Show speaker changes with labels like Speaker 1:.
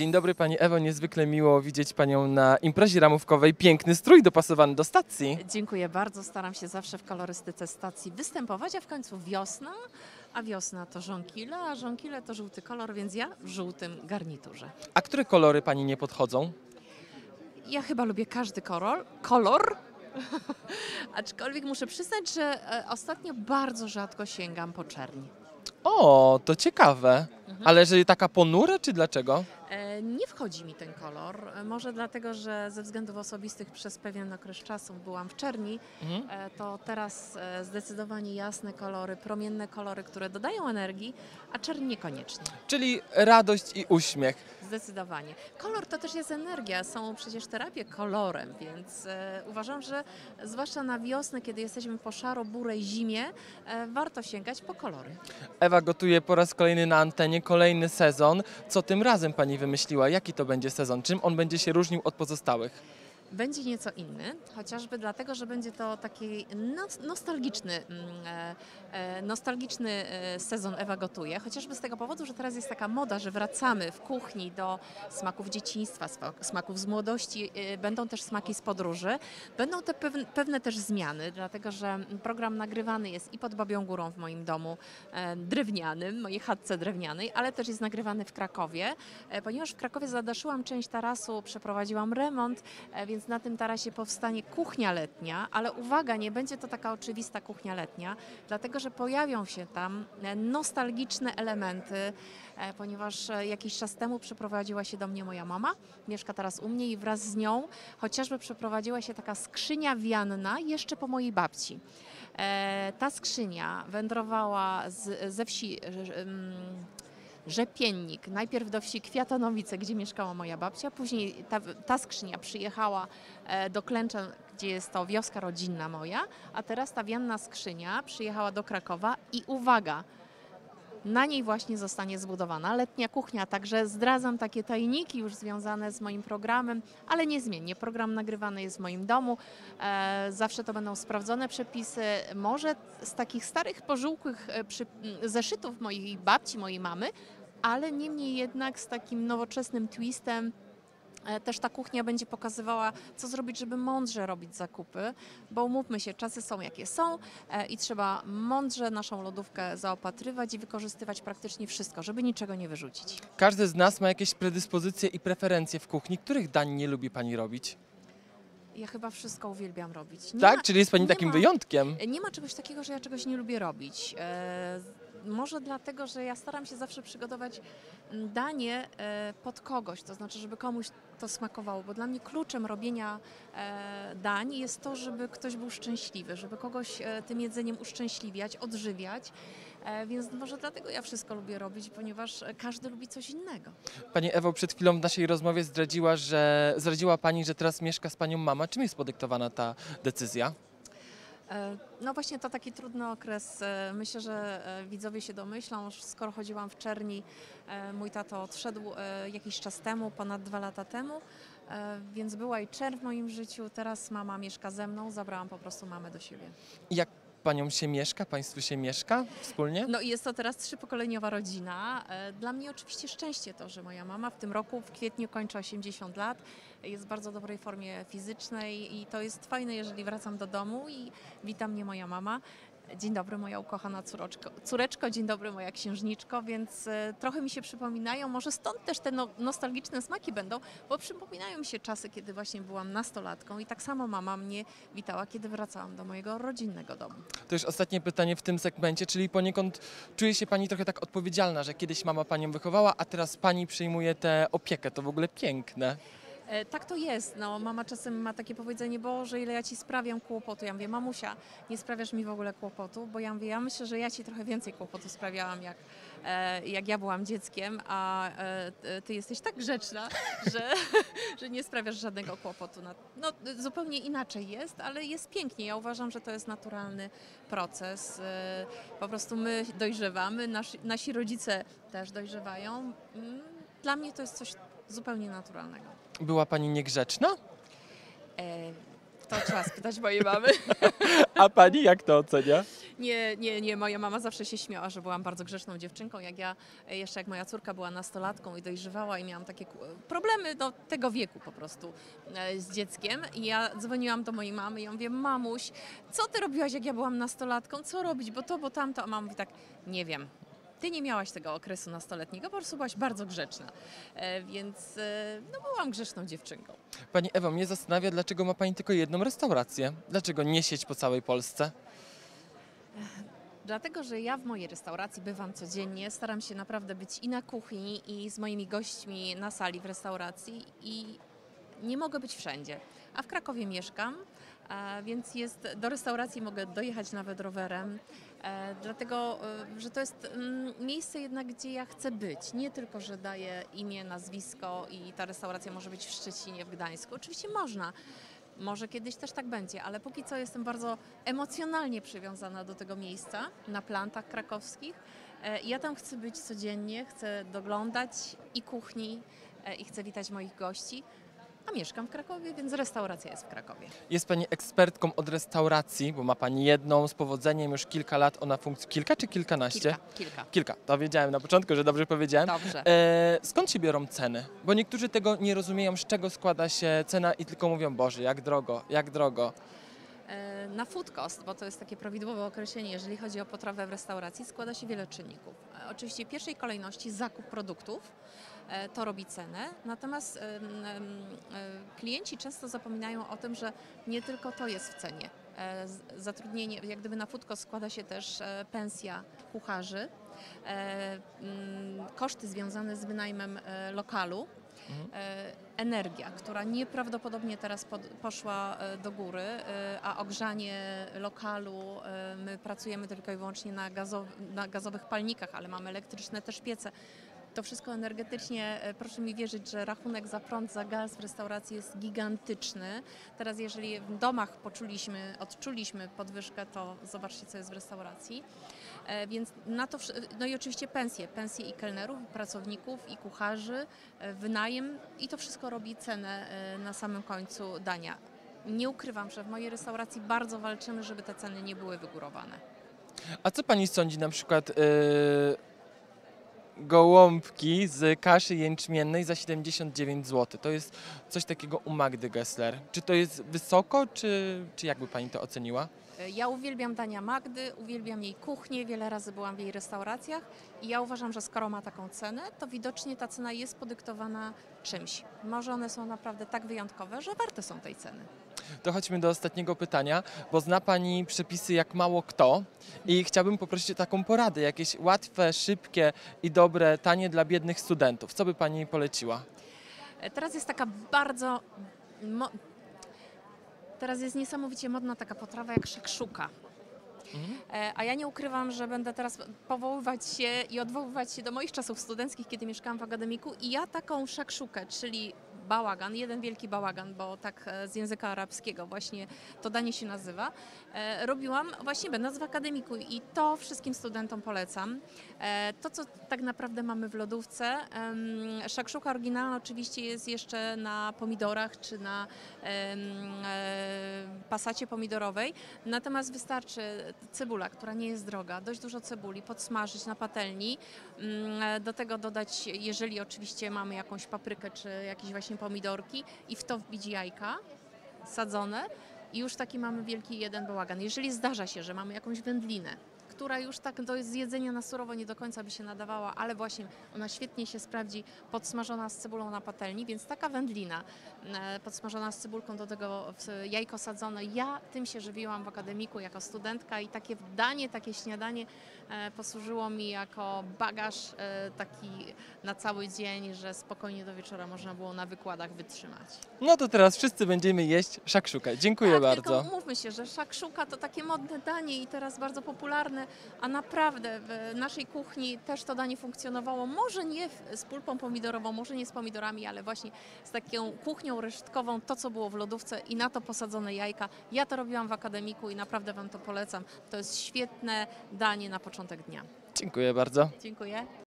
Speaker 1: Dzień dobry Pani Ewo, niezwykle miło widzieć Panią na imprezie ramówkowej. Piękny strój dopasowany do stacji.
Speaker 2: Dziękuję bardzo, staram się zawsze w kolorystyce stacji występować, a w końcu wiosna, a wiosna to żonkile, a żonkile to żółty kolor, więc ja w żółtym garniturze.
Speaker 1: A które kolory Pani nie podchodzą?
Speaker 2: Ja chyba lubię każdy kolor, aczkolwiek muszę przyznać, że ostatnio bardzo rzadko sięgam po czerni.
Speaker 1: O, to ciekawe. Ale że taka ponura, czy dlaczego?
Speaker 2: Nie wchodzi mi ten kolor, może dlatego, że ze względów osobistych przez pewien okres czasu byłam w czerni, to teraz zdecydowanie jasne kolory, promienne kolory, które dodają energii, a czerń niekoniecznie.
Speaker 1: Czyli radość i uśmiech.
Speaker 2: Zdecydowanie. Kolor to też jest energia, są przecież terapie kolorem, więc uważam, że zwłaszcza na wiosnę, kiedy jesteśmy po szaro-burej zimie, warto sięgać po kolory.
Speaker 1: Ewa gotuje po raz kolejny na antenie, kolejny sezon. Co tym razem Pani wymyśliła? Jaki to będzie sezon? Czym on będzie się różnił od pozostałych?
Speaker 2: Będzie nieco inny, chociażby dlatego, że będzie to taki nostalgiczny sezon Ewa gotuje, chociażby z tego powodu, że teraz jest taka moda, że wracamy w kuchni do smaków dzieciństwa, smaków z młodości, będą też smaki z podróży, będą te pewne też zmiany, dlatego że program nagrywany jest i pod Babią Górą w moim domu drewnianym, mojej chatce drewnianej, ale też jest nagrywany w Krakowie, ponieważ w Krakowie zadaszyłam część tarasu, przeprowadziłam remont, więc na tym tarasie powstanie kuchnia letnia, ale uwaga, nie będzie to taka oczywista kuchnia letnia, dlatego że pojawią się tam nostalgiczne elementy, ponieważ jakiś czas temu przeprowadziła się do mnie moja mama, mieszka teraz u mnie i wraz z nią chociażby przeprowadziła się taka skrzynia wianna jeszcze po mojej babci. Ta skrzynia wędrowała ze wsi Rzepiennik, najpierw do wsi Kwiatonowice, gdzie mieszkała moja babcia, później ta skrzynia przyjechała do Klęczan, gdzie jest to wioska rodzinna moja, a teraz ta wianna skrzynia przyjechała do Krakowa i uwaga, na niej właśnie zostanie zbudowana letnia kuchnia, także zdradzam takie tajniki już związane z moim programem, ale niezmiennie. Program nagrywany jest w moim domu, zawsze to będą sprawdzone przepisy, może z takich starych, pożółkłych zeszytów mojej babci, mojej mamy, ale niemniej jednak z takim nowoczesnym twistem. Też ta kuchnia będzie pokazywała, co zrobić, żeby mądrze robić zakupy, bo umówmy się, czasy są jakie są i trzeba mądrze naszą lodówkę zaopatrywać i wykorzystywać praktycznie wszystko, żeby niczego nie wyrzucić.
Speaker 1: Każdy z nas ma jakieś predyspozycje i preferencje w kuchni. Których dań nie lubi Pani robić?
Speaker 2: Ja chyba wszystko uwielbiam robić.
Speaker 1: Tak? Czyli jest Pani takim wyjątkiem?
Speaker 2: Nie ma czegoś takiego, że ja czegoś nie lubię robić. Może dlatego, że ja staram się zawsze przygotować danie pod kogoś, to znaczy, żeby komuś to smakowało, bo dla mnie kluczem robienia dań jest to, żeby ktoś był szczęśliwy, żeby kogoś tym jedzeniem uszczęśliwiać, odżywiać, więc może dlatego ja wszystko lubię robić, ponieważ każdy lubi coś innego.
Speaker 1: Pani Ewo przed chwilą w naszej rozmowie zdradziła Pani, że teraz mieszka z Panią mama. Czym jest podyktowana ta decyzja?
Speaker 2: No właśnie to taki trudny okres. Myślę, że widzowie się domyślą, skoro chodziłam w czerni, mój tato odszedł jakiś czas temu, ponad 2 lata temu, więc była i czerń w moim życiu. Teraz mama mieszka ze mną, zabrałam po prostu mamę do siebie.
Speaker 1: Jak Panią się mieszka? Państwu się mieszka wspólnie?
Speaker 2: No i jest to teraz 3-pokoleniowa rodzina. Dla mnie oczywiście szczęście to, że moja mama w tym roku, w kwietniu kończy 80 lat, jest w bardzo dobrej formie fizycznej i to jest fajne, jeżeli wracam do domu i wita mnie moja mama. Dzień dobry moja ukochana córeczko, dzień dobry moja księżniczko, więc trochę mi się przypominają, może stąd też te nostalgiczne smaki będą, bo przypominają mi się czasy, kiedy właśnie byłam nastolatką i tak samo mama mnie witała, kiedy wracałam do mojego rodzinnego domu.
Speaker 1: To już ostatnie pytanie w tym segmencie, czyli poniekąd czuje się Pani trochę tak odpowiedzialna, że kiedyś mama Panią wychowała, a teraz Pani przyjmuje tę opiekę. To w ogóle piękne.
Speaker 2: Tak to jest. No, mama czasem ma takie powiedzenie, Boże, ile ja Ci sprawiam kłopotu. Ja mówię, mamusia, nie sprawiasz mi w ogóle kłopotu, bo ja mówię, ja myślę, że ja Ci trochę więcej kłopotu sprawiałam, jak ja byłam dzieckiem, a Ty jesteś tak grzeczna, że nie sprawiasz żadnego kłopotu. No, zupełnie inaczej jest, ale jest pięknie. Ja uważam, że to jest naturalny proces. Po prostu my dojrzewamy, nasi rodzice też dojrzewają. Dla mnie to jest coś zupełnie naturalnego.
Speaker 1: Była Pani niegrzeczna?
Speaker 2: To trzeba spytać mojej mamy.
Speaker 1: A Pani jak to ocenia?
Speaker 2: Nie, moja mama zawsze się śmiała, że byłam bardzo grzeczną dziewczynką. Jeszcze jak moja córka była nastolatką i dojrzewała i miałam takie problemy do tego wieku po prostu z dzieckiem. I ja dzwoniłam do mojej mamy i ja mówię, mamuś, co ty robiłaś, jak ja byłam nastolatką? Co robić, bo to, bo tamto? A mama mówi tak, nie wiem. Ty nie miałaś tego okresu nastoletniego, po prostu byłaś bardzo grzeczna, więc no, byłam grzeczną dziewczynką.
Speaker 1: Pani Ewo, mnie zastanawia, dlaczego ma pani tylko jedną restaurację? Dlaczego nie sieć po całej Polsce?
Speaker 2: Dlatego, że ja w mojej restauracji bywam codziennie, staram się naprawdę być i na kuchni, i z moimi gośćmi na sali w restauracji i nie mogę być wszędzie. A w Krakowie mieszkam, więc do restauracji mogę dojechać nawet rowerem, dlatego, że to jest miejsce jednak, gdzie ja chcę być. Nie tylko, że daję imię, nazwisko i ta restauracja może być w Szczecinie, w Gdańsku. Oczywiście można. Może kiedyś też tak będzie, ale póki co jestem bardzo emocjonalnie przywiązana do tego miejsca na plantach krakowskich. Ja tam chcę być codziennie, chcę doglądać i kuchni i chcę witać moich gości, a mieszkam w Krakowie, więc restauracja jest w Krakowie.
Speaker 1: Jest pani ekspertką od restauracji, bo ma pani jedną z powodzeniem już kilka lat. Ona funkcjonuje. Kilka czy kilkanaście?
Speaker 2: Kilka.
Speaker 1: Kilka. To wiedziałem na początku, że dobrze powiedziałem.
Speaker 2: Dobrze.
Speaker 1: Skąd się biorą ceny? Bo niektórzy tego nie rozumieją, z czego składa się cena i tylko mówią, Boże, jak drogo, jak drogo.
Speaker 2: Na food cost, bo to jest takie prawidłowe określenie, jeżeli chodzi o potrawę w restauracji, składa się wiele czynników. Oczywiście w pierwszej kolejności zakup produktów, to robi cenę, natomiast klienci często zapominają o tym, że nie tylko to jest w cenie. Zatrudnienie, jak gdyby na food cost składa się też pensja kucharzy, koszty związane z wynajmem lokalu, energia, która nieprawdopodobnie teraz poszła do góry, a ogrzanie lokalu, my pracujemy tylko i wyłącznie na gazowych palnikach, ale mamy elektryczne też piece. To wszystko energetycznie, proszę mi wierzyć, że rachunek za prąd, za gaz w restauracji jest gigantyczny. Teraz jeżeli w domach odczuliśmy podwyżkę, to zobaczcie, co jest w restauracji. Więc na to, no i oczywiście pensje i kelnerów, i pracowników, i kucharzy, wynajem i to wszystko robi cenę na samym końcu dania. Nie ukrywam, że w mojej restauracji bardzo walczymy, żeby te ceny nie były wygórowane.
Speaker 1: A co pani sądzi na przykład gołąbki z kaszy jęczmiennej za 79 zł? To jest coś takiego u Magdy Gessler. Czy to jest wysoko, czy jak by pani to oceniła?
Speaker 2: Ja uwielbiam dania Magdy, uwielbiam jej kuchnię, wiele razy byłam w jej restauracjach i ja uważam, że skoro ma taką cenę, to widocznie ta cena jest podyktowana czymś. Może one są naprawdę tak wyjątkowe, że warte są tej ceny.
Speaker 1: To chodźmy do ostatniego pytania, bo zna pani przepisy jak mało kto i chciałbym poprosić o taką poradę, jakieś łatwe, szybkie i dobre, tanie dla biednych studentów. Co by pani poleciła?
Speaker 2: Teraz jest taka Teraz jest niesamowicie modna taka potrawa jak szakszuka. A ja nie ukrywam, że będę teraz powoływać się i odwoływać się do moich czasów studenckich, kiedy mieszkałam w akademiku i ja taką szakszukę, czyli bałagan, jeden wielki bałagan, bo tak z języka arabskiego właśnie to danie się nazywa, robiłam właśnie będąc w akademiku i to wszystkim studentom polecam. To, co tak naprawdę mamy w lodówce, szakszuka oryginalna oczywiście jest jeszcze na pomidorach czy na pasacie pomidorowej, natomiast wystarczy cebula, która nie jest droga, dość dużo cebuli, podsmażyć na patelni, do tego dodać, jeżeli oczywiście mamy jakąś paprykę czy jakieś właśnie pomidorki i w to wbić jajka sadzone i już taki mamy wielki jeden bałagan. Jeżeli zdarza się, że mamy jakąś wędlinę, która już tak do jedzenia na surowo nie do końca by się nadawała, ale właśnie ona świetnie się sprawdzi podsmażona z cebulą na patelni, więc taka wędlina podsmażona z cebulką, do tego jajko sadzone. Ja tym się żywiłam w akademiku jako studentka i takie danie, takie śniadanie posłużyło mi jako bagaż taki na cały dzień, że spokojnie do wieczora można było na wykładach wytrzymać.
Speaker 1: No to teraz wszyscy będziemy jeść szakszukę. Dziękuję
Speaker 2: Tak,
Speaker 1: bardzo.
Speaker 2: tylko umówmy się, że szakszuka to takie modne danie i teraz bardzo popularne, a naprawdę w naszej kuchni też to danie funkcjonowało, może nie z pulpą pomidorową, może nie z pomidorami, ale właśnie z taką kuchnią resztkową, to co było w lodówce i na to posadzone jajka. Ja to robiłam w akademiku i naprawdę Wam to polecam. To jest świetne danie na początek dnia.
Speaker 1: Dziękuję bardzo.
Speaker 2: Dziękuję.